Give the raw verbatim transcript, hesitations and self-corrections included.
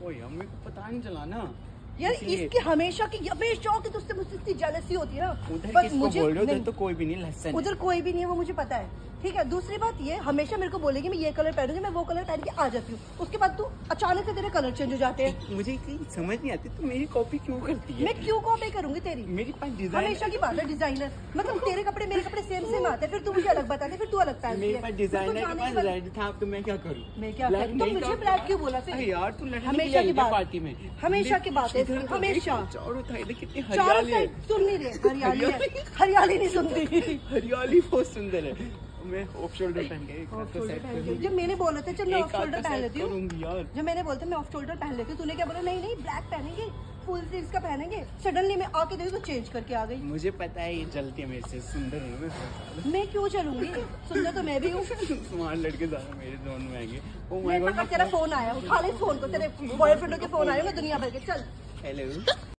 ओए यार मेरे को पता नहीं चला ना यार, इसकी हमेशा की हमेशा की तुझसे मुझसे इतनी जेलसी होती है ना। उधर पर किसको मुझे बोल रहे हो? नहीं, उधर तो कोई भी नहीं, लहसन उधर कोई भी नहीं है, वो मुझे पता है। ठीक है, दूसरी बात ये हमेशा मेरे को बोलेगी मैं ये कलर पहनूंगी, मैं वो कलर पहन के आ जाती हूँ, उसके बाद तू अचानक से तेरे कलर चेंज हो जाते हैं। मुझे कहीं समझ नहीं आती तू मेरी कॉपी क्यों करती है? मैं क्यों कॉपी करूंगी तेरी? मेरे पास डिजाइन हमेशा की बात है डिजाइनर, मतलब तेरे कपड़े मेरे कपड़े सेम सेम आते हैं, फिर तू मुझे अलग बताते, फिर तू अलग पहनती है। मेरे पास डिजाइनर के पास रेड था, अब तो मैं क्या करूं? मैं क्या करूं? तो मुझे ब्लैक क्यों बोला फिर? यार तू लड़ने हमेशा की बात पार्टी में, हमेशा की बात है, हमेशा चारों साइड कितनी चारों हरियाली है। साइड सुन नहीं रहे, हरियाली है, हरियाली नहीं सुनती। हरियाली बहुत सुंदर है। मैं ऑफ शोल्डर पहन के एक हाथ को सेट कर लूंगी। जब मैंने बोला था चल मैं एक ऑफ हाथ शोल्डर को पहन सेट लेती हूँ करूंगी यार। जब मैंने बोलता मैं ऑफ शोल्डर पहन लेती हूँ, तूने क्या बोला? नहीं नहीं ब्लैक पहनेंगे, फुल स्लीव्स का पहनेंगे। सडनली मैं आके देखी तो चेंज करके आ गई। मुझे पता है ये चलती है मेरे से, सुंदर हूँ मैं। मैं क्यों चलूंगी? सुंदर तो मैं भी हूँ। स्मार्ट लड़के ज्यादा मेरे जोन में आएंगे। ओ माय मेरे गॉड, पास तेरा फोन आया, उठा ले फोन को, तेरे बॉयफ्रेंड के फोन आए मैं दुनिया भर के। चल हेलो।